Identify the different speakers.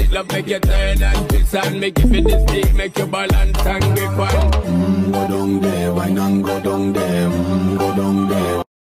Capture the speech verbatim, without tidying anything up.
Speaker 1: it love make you turn and twist and make you fit the stick, make you balance and grip on.
Speaker 2: Mm, go down there, why not go down there? Mm, go down there.